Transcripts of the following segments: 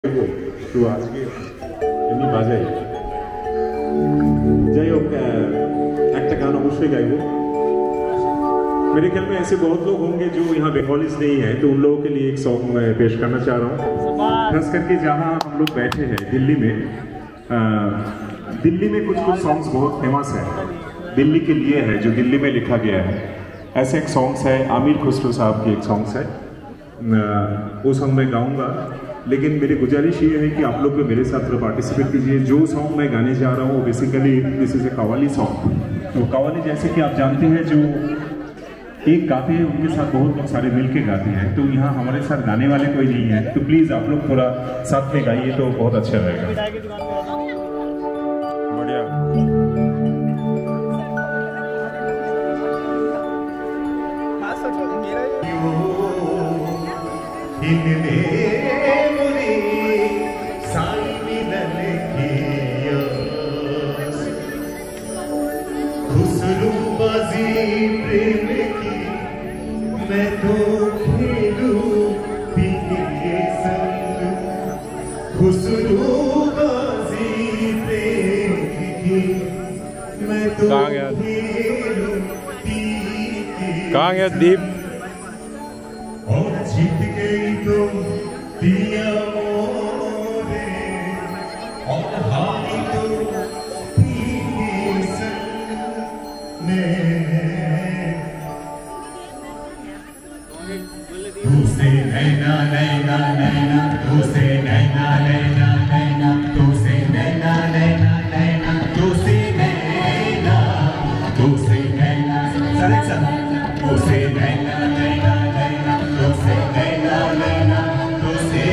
তো আজকে এমনি বাজাই যাই হোক একটা গান অবশ্যই गाइबो। मेरे ख्याल में ऐसे बहुत लोग होंगे जो यहाँ बंगालीज नहीं है, तो उन लोगों के लिए एक सॉन्ग मैं पेश करना चाह रहा हूँ। खास करके जहाँ हम लोग बैठे हैं दिल्ली में कुछ सॉन्ग्स बहुत फेमस है, दिल्ली के लिए है, जो दिल्ली में लिखा गया है। ऐसे एक सॉन्ग्स है आमिर खुसरो साहब की एक सॉन्ग्स है, वो सॉन्ग मैं गाऊंगा, लेकिन मेरी गुजारिश ये है कि आप लोग भी मेरे साथ पार्टिसिपेट कीजिए। जो सॉन्ग मैं गाने जा रहा हूँ वो basically this is a qawwali song. तो कव्वाली जैसे कि आप जानते हैं जो एक गाते हैं उनके साथ बहुत लोग सारे मिल के गाते हैं, तो यहाँ हमारे साथ गाने वाले कोई नहीं है, तो प्लीज़ आप लोग थोड़ा साथ में गाइए तो बहुत अच्छा रहेगा। बढ़िया। मैं तो खेलूं तेरे संग, खुसरूबाजी प्रेम की मैं तो खेलूं कहाँ गया दीप? और जीत गई तुम दिया मोरे, और हारी तुम तेरे संग में। तुझसे नैना नैना नैना, तुझसे नैना नैना नैना, तुझसे नैना नैना नैना, तुझसे नैना, तुझसे नैना तुझसे नैना नैना नैना, तुझसे नैना नैना, तुझसे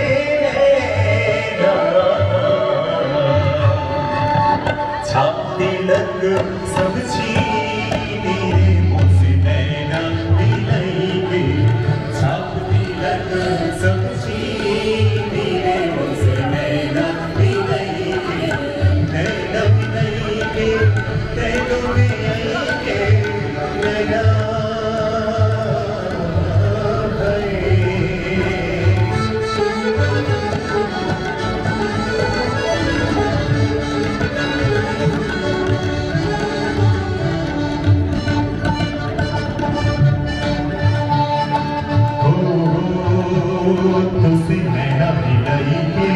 छाप तिलक सब छीने मुझसे नैना मिलाएंगे, छाप तिलक सब छीने मुझसे नैना मिलाएंगे, नैना मिलाएंगे, नैना मिलाएंगे, नैना तुझसे नैना मिलाएंगे,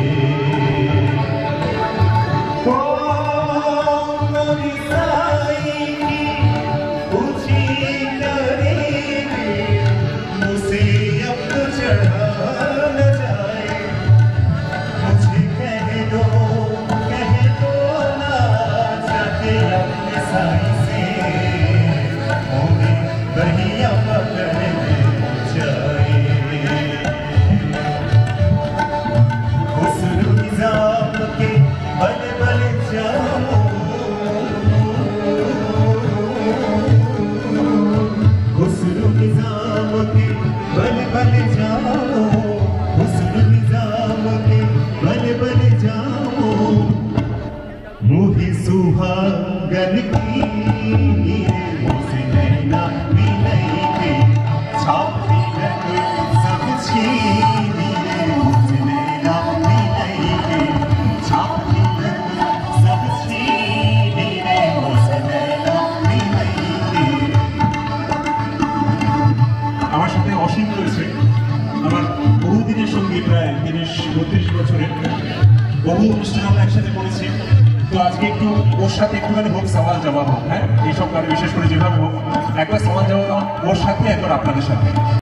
ओ मेरी साईं ऊंची करेगी, मुझसे अब तो चढ़ा न जाए, मुझे कह दो ना जाके अपने साईं से, मोरी बहिया पकड़ ले जाए। सुहागन की मुझसे नैना मिलाएंगे, छाप तिलक सब छीने मुझसे नैना मिलाएंगे, छाप तिलक सब छीने मुझसे नैना मिलाएंगे। আমার সাথে অসীম রয়েছে, আমার বহুদিনের সঙ্গী, প্রায় ৩০-৩২ বছরের, বহু অনুষ্ঠান আমরা একসাথে করেছি। তো আজকে একটু ওর সাথে একটুখানি হোক সওয়াল জবাব হোক, হ্যাঁ এইসব গানে বিশেষ করে যেভাবে হোক একবার সওয়াল জবাব ওর সাথে একবার আপনাদের সাথে।